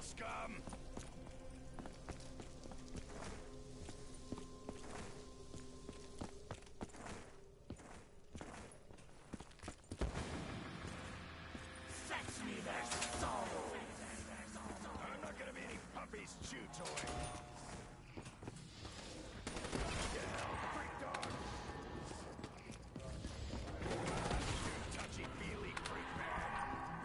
scum! Fetch me their soul! I'm not gonna be any puppy's chew toy. Get hell, freak dog! You touchy-feely freak man!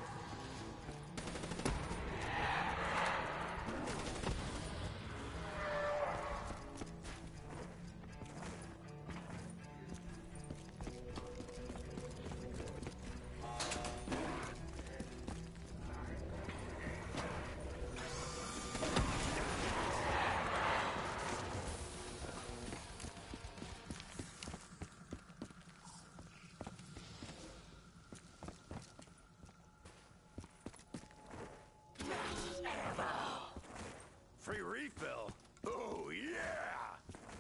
Free refill? Oh, yeah!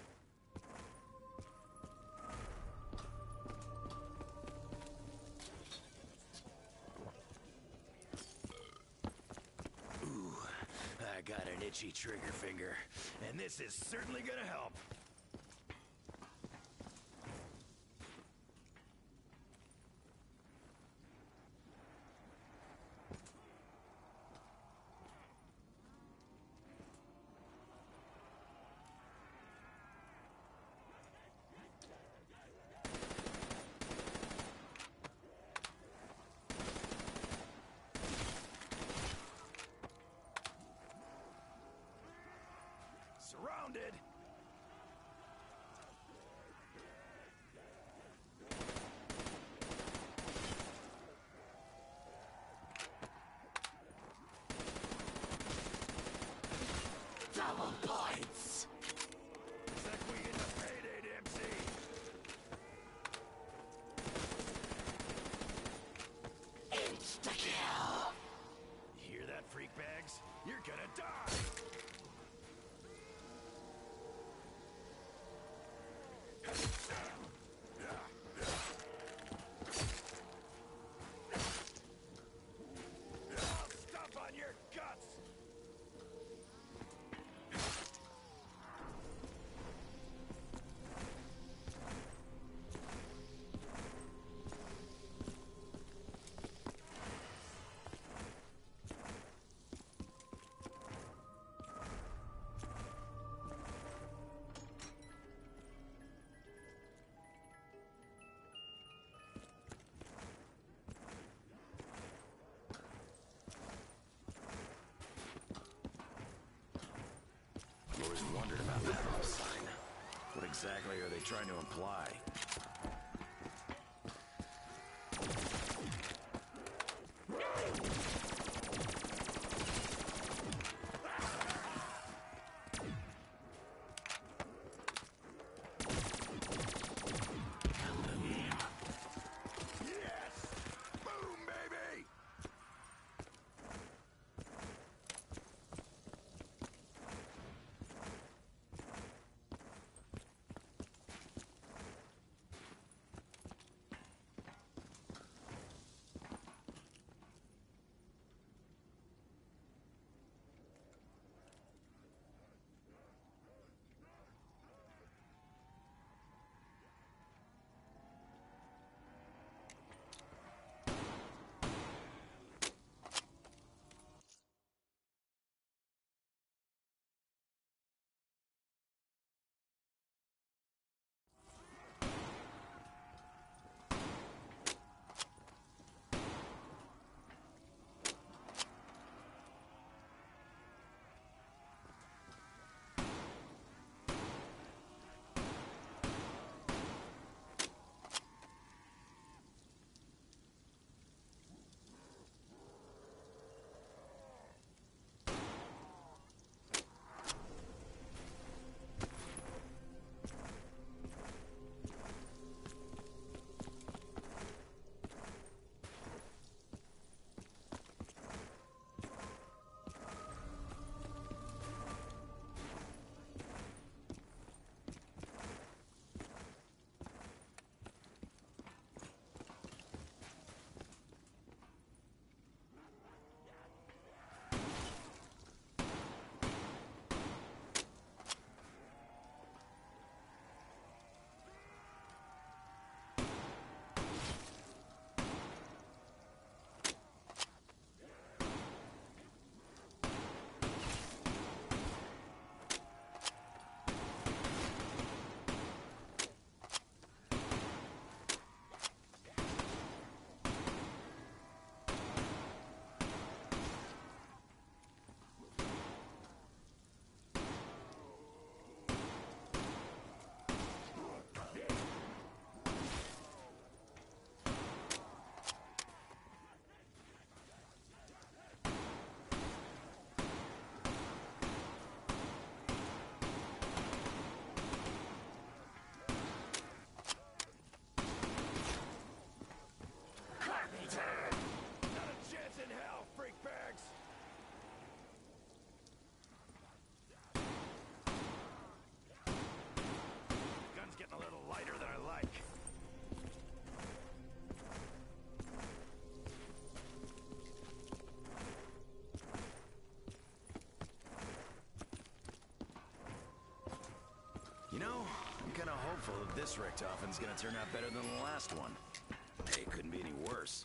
Ooh, I got an itchy trigger finger, and this is certainly gonna help. Surrounded! Double points! Looks like we get the payday, Dempsey! Insta-kill! You hear that, freak bags? You're gonna die! I'll stomp on your guts! I've always wondered about that little sign. What exactly are they trying to imply? Yes! Boom, baby! hopeful that this Richtofen's gonna turn out better than the last one. Hey, it couldn't be any worse.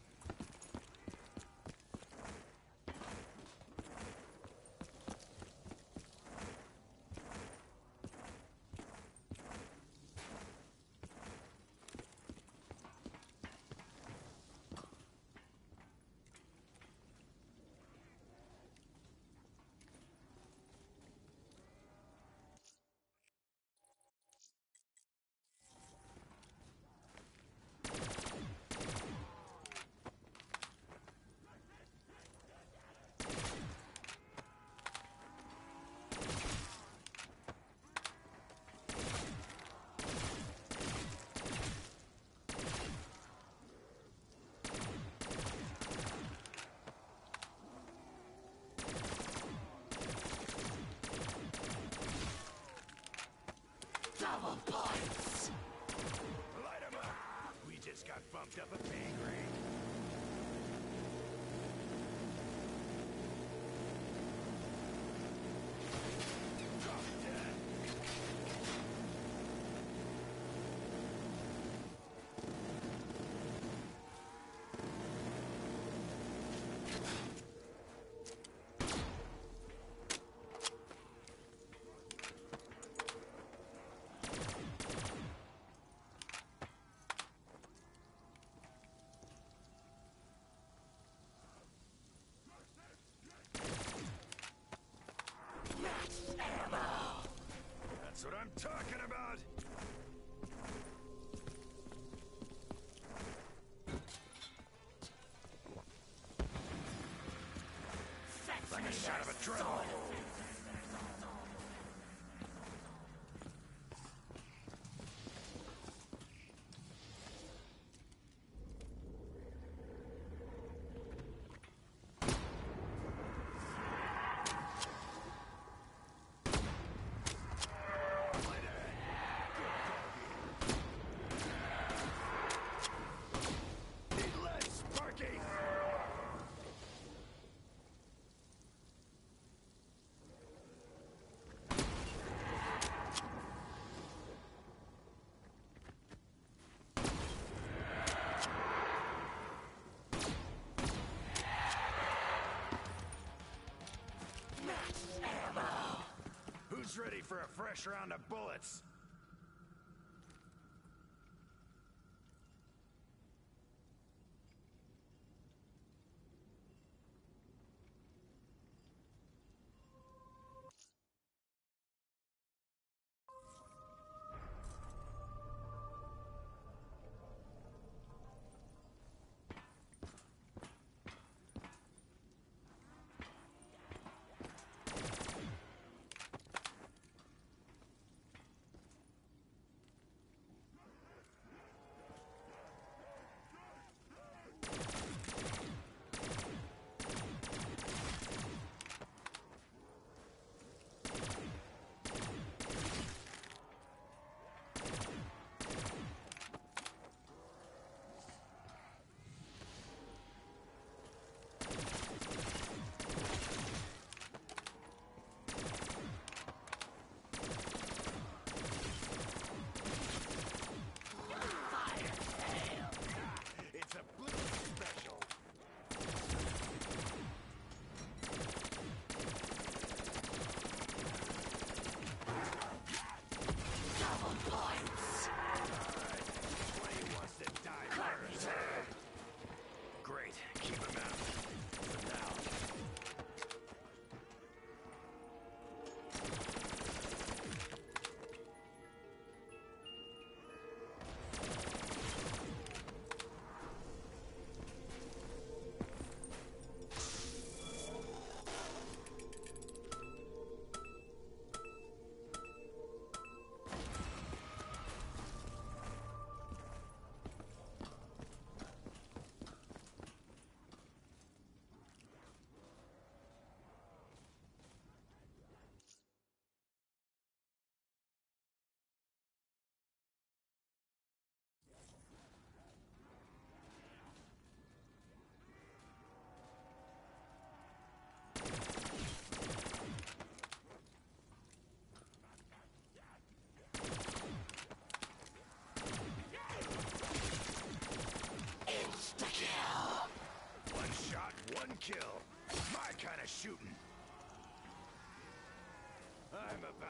Double points! Light 'em up! We just got bumped up a pay grade. Drop dead! That's what I'm talking about! Like a shot of adrenaline! Need less, Sparky! Who's ready for a fresh round of bullets?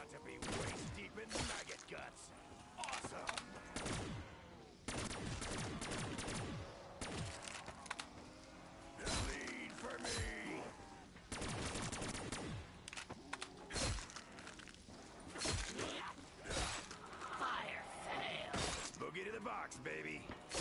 about to be waist deep in maggot guts. Awesome! Lead for me! Fire fail. Boogie to the box, baby.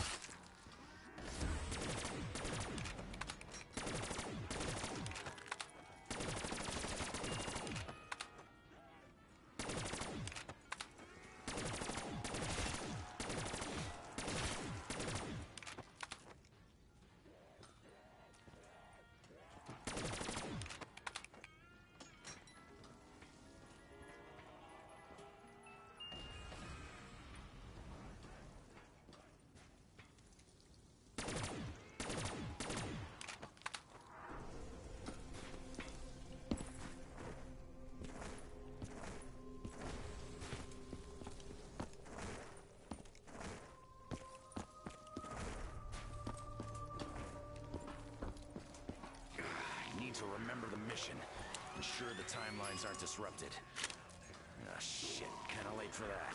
To remember the mission. Ensure the timelines aren't disrupted. Ah, shit. Kinda late for that.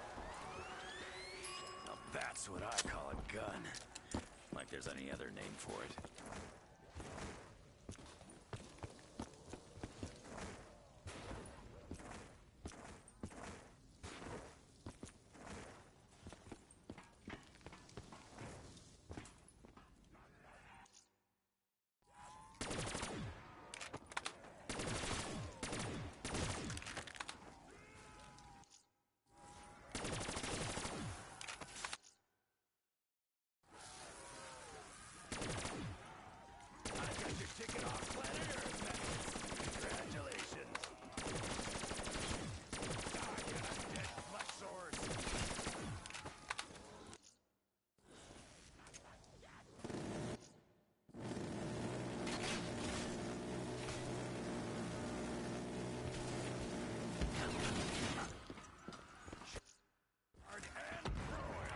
Now that's what I call a gun. Like there's any other name for it. Ticket off planet Earth, Magnus. Congratulations. Ah, you undead flesh sores. Hard and broil.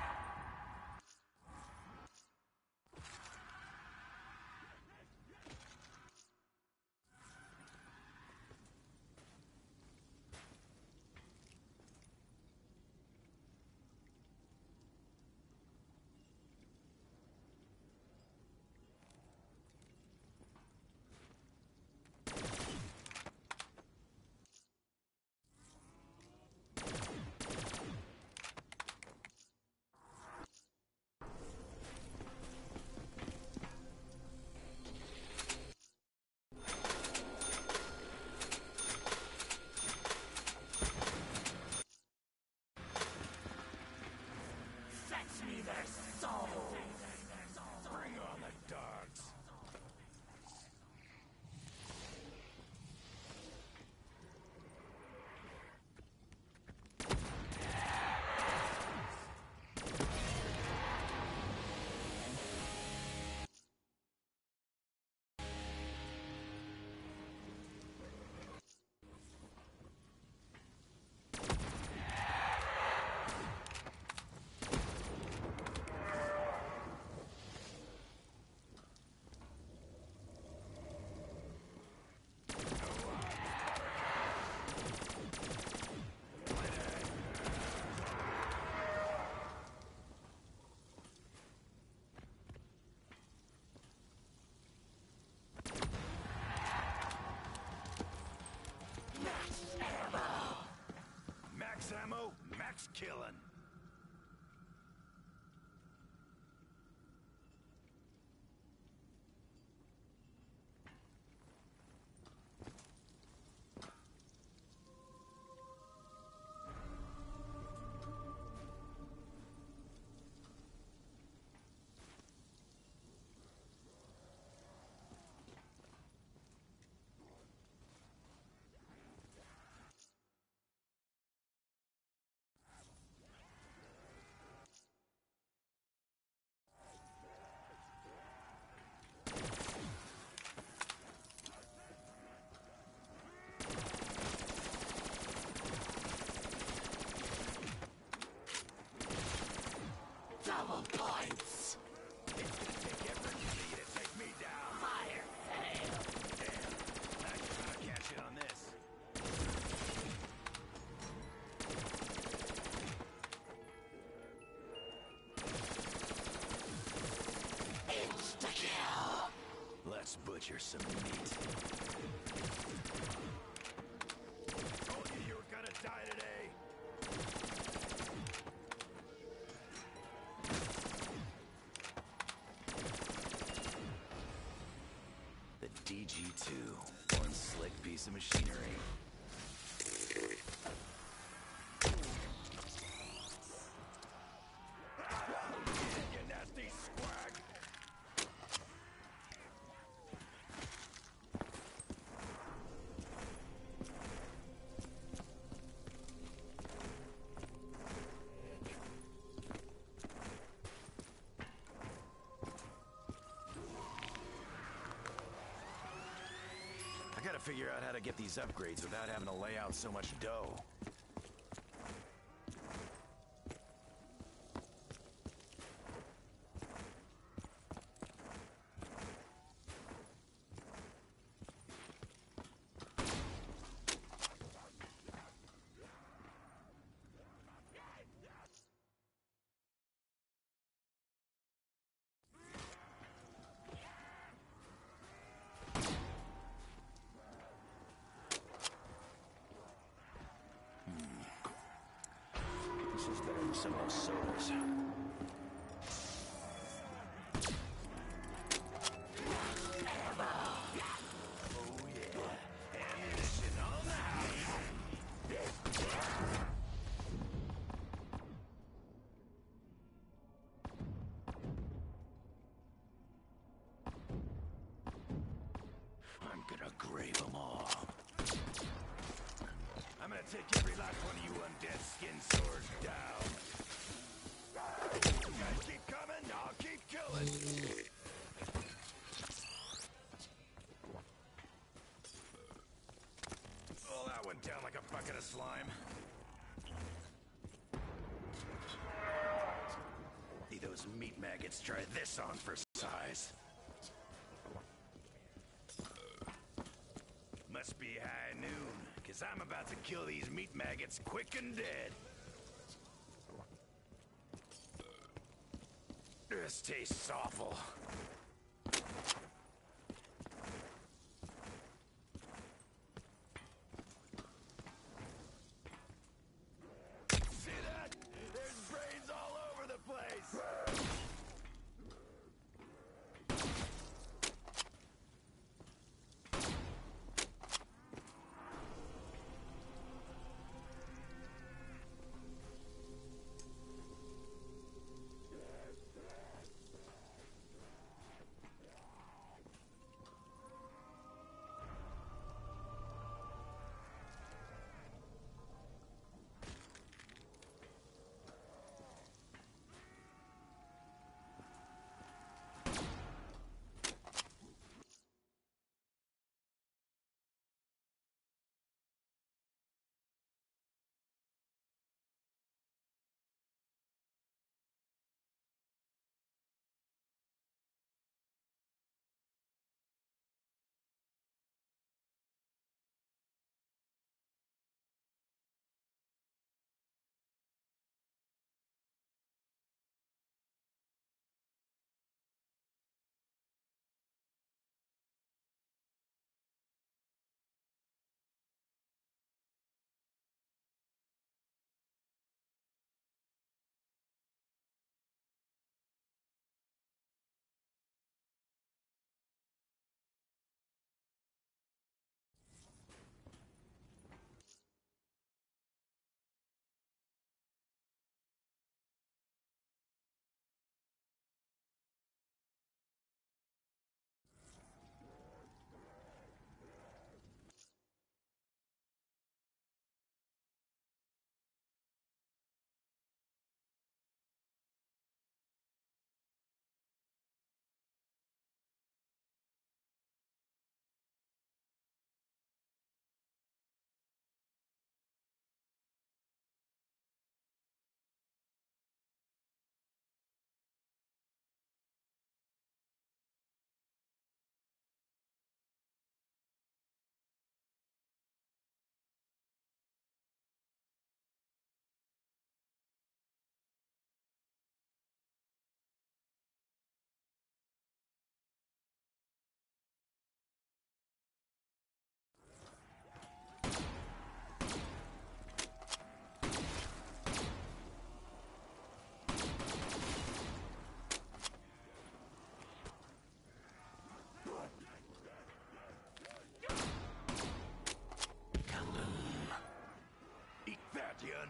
Fetch me their soul. Bring on the dogs. Max ammo, max killing. butcher some meat. Told you were gonna die today. The DG2, one slick piece of machinery. You nasty squag. I gotta figure out how to get these upgrades without having to lay out so much dough. This is better than some of those sodas. Oh yeah. Ammunition on the house. I'm gonna grave them all. I'm gonna take every last one of you undead skin swords down. You guys keep coming, I'll keep killing. Oh, that went down like a bucket of slime. See those meat maggots try this on for size. Must be high noon, cause I'm about to kill these meat maggots quick and dead. This tastes awful. See that? There's brains all over the place.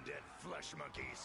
undead flesh monkeys.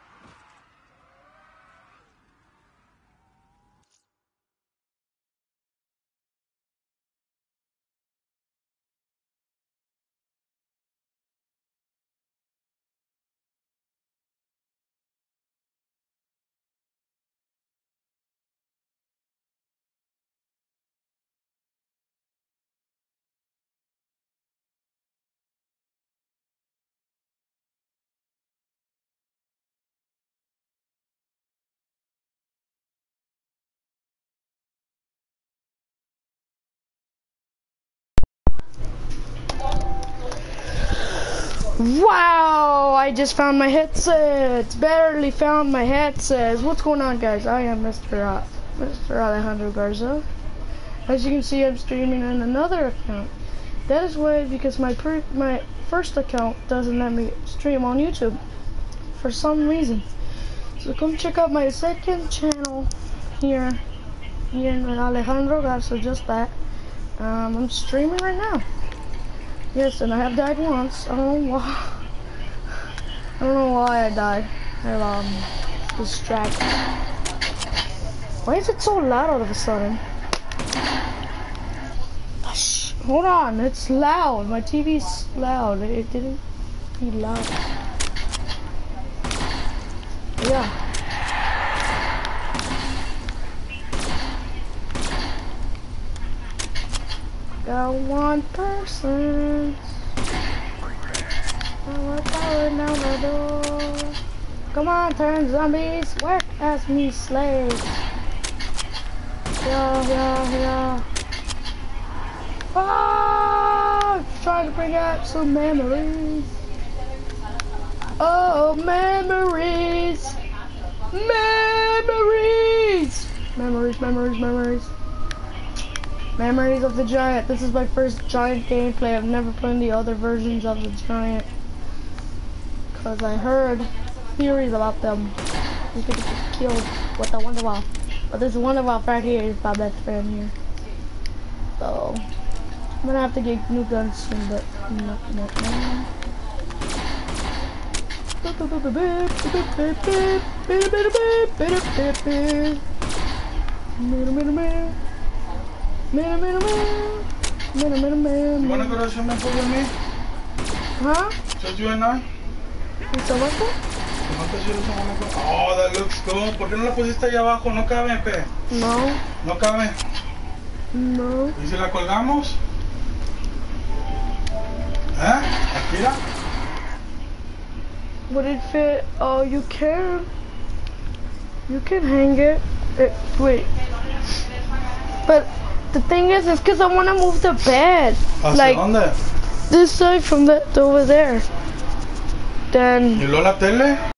Wow, I just found my headset. Barely found my headset. What's going on, guys? I am Mr. Alejandro Garza. As you can see, I'm streaming on another account. That is why, because my first account doesn't let me stream on YouTube for some reason. So come check out my second channel here with Alejandro Garza, just that. I'm streaming right now. Yes, and I have died once. I don't know why. I don't know why I died. I distracted. Why is it so loud all of a sudden? Shh, hold on, it's loud. My TV's loud. It didn't be loud. Yeah. Got one person. Power down the door. Come on, turn zombies. Work as me slaves. Yeah. Ah, trying to bring out some memories. Oh, memories. Memories of the Giant. This is my first Giant gameplay. I've never played the other versions of the Giant, because I heard theories about them. You could get killed with the Wonderwall. But this Wonderwall right here is my best friend here. So I'm gonna have to get new guns soon, but no. You wanna go to swimming pool with me? Huh? Just you and I? ¿Y tomaste? Oh, that looks good. ¿Por qué no la pusiste allá abajo? No cabe, pe. No. No cabe. No. ¿Y si la colgamos? Akira? Would it fit? Oh, you can. You can hang it. Wait. But the thing is because I want to move the bed. Like, ¿Dónde? this side from that over there. Then. ¿Y luego la tele?